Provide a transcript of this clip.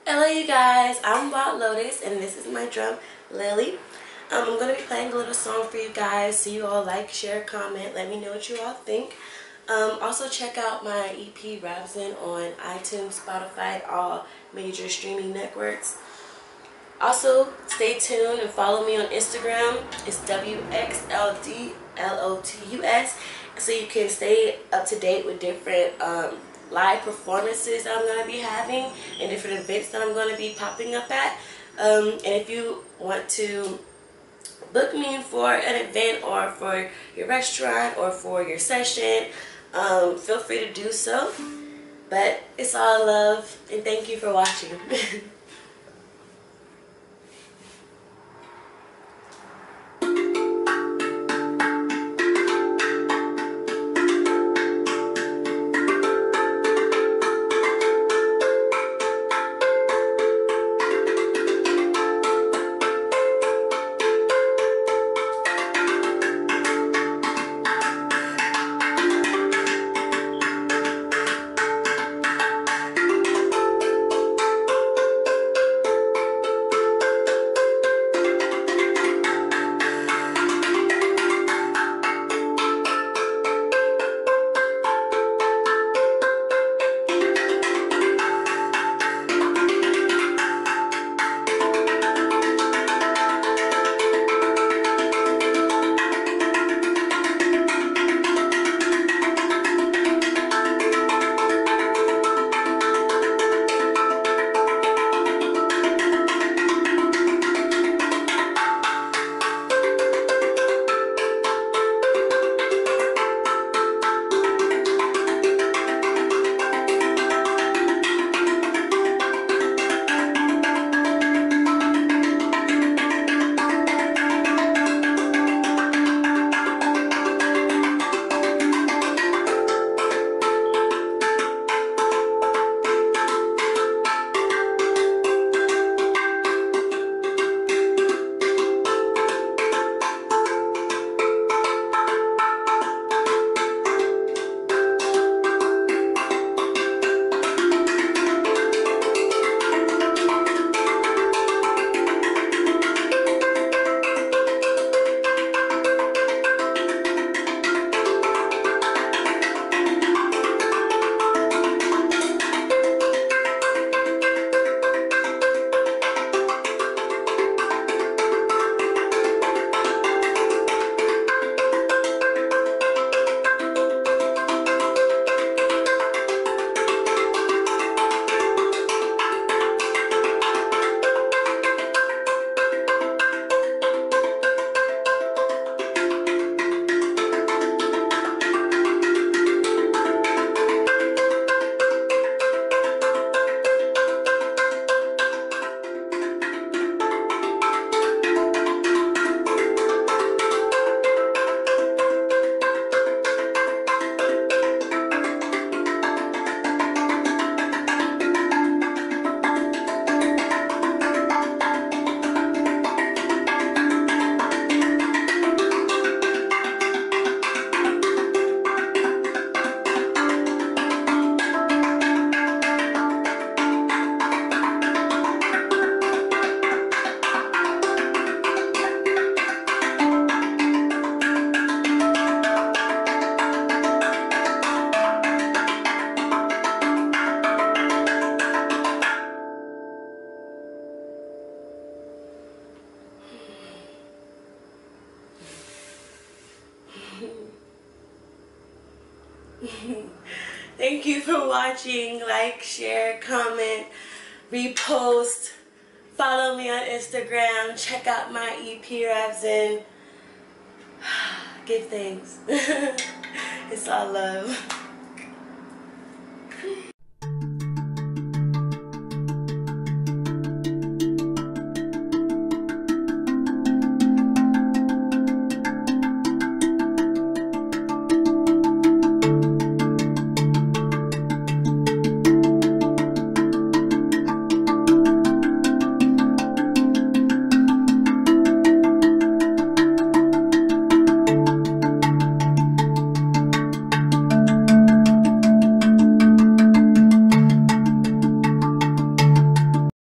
Hello you guys, I'm WxldLotus and this is my drum, Lily. I'm going to be playing a little song for you guys, so you all like, share, comment, let me know what you all think. Also check out my EP Rabsin on iTunes, Spotify, all major streaming networks. Also stay tuned and follow me on Instagram. It's WxldLotus, so you can stay up to date with different live performances that I'm going to be having and different events that I'm going to be popping up at. And if you want to book me for an event or for your restaurant or for your session, feel free to do so. But it's all love, and thank you for watching. Thank you for watching. Like, share, comment, repost, follow me on Instagram, check out my EP Rabsin. Give thanks. It's all love.